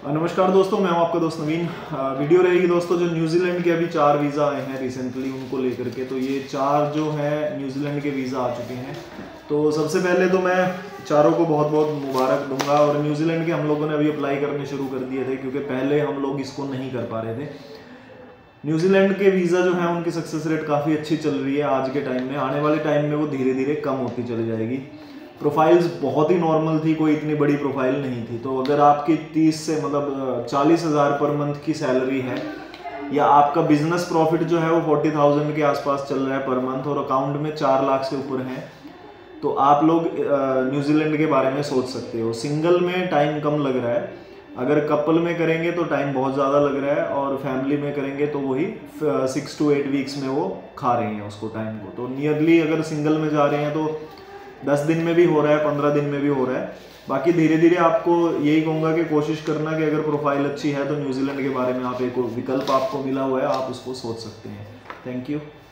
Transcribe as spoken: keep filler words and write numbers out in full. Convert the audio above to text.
नमस्कार दोस्तों, मैं हूं आपका दोस्त नवीन। वीडियो रहेगी दोस्तों जो न्यूजीलैंड के अभी चार वीज़ा आए हैं रिसेंटली, उनको लेकर के। तो ये चार जो है न्यूजीलैंड के वीज़ा आ चुके हैं। तो सबसे पहले तो मैं चारों को बहुत बहुत मुबारक दूंगा। और न्यूजीलैंड के हम लोगों ने अभी अप्लाई करने शुरू कर दिए थे, क्योंकि पहले हम लोग इसको नहीं कर पा रहे थे। न्यूजीलैंड के वीज़ा जो है उनकी सक्सेस रेट काफ़ी अच्छी चल रही है आज के टाइम में। आने वाले टाइम में वो धीरे धीरे कम होती चली जाएगी। प्रोफाइल्स बहुत ही नॉर्मल थी, कोई इतनी बड़ी प्रोफाइल नहीं थी। तो अगर आपकी तीस से मतलब चालीस हज़ार पर मंथ की सैलरी है, या आपका बिजनेस प्रॉफिट जो है वो फोर्टी थाउजेंड के आसपास चल रहा है पर मंथ, और अकाउंट में चार लाख से ऊपर है, तो आप लोग न्यूजीलैंड के बारे में सोच सकते हो। सिंगल में टाइम कम लग रहा है, अगर कपल में करेंगे तो टाइम बहुत ज़्यादा लग रहा है, और फैमिली में करेंगे तो वही सिक्स टू एट वीक्स में वो खा रहे हैं उसको टाइम को। तो नियरली अगर सिंगल में जा रहे हैं तो दस दिन में भी हो रहा है, पंद्रह दिन में भी हो रहा है। बाकी धीरे धीरे आपको यही कहूँगा कि कोशिश करना कि अगर प्रोफाइल अच्छी है तो न्यूजीलैंड के बारे में आप एक विकल्प आपको मिला हुआ है, आप उसको सोच सकते हैं। Thank you.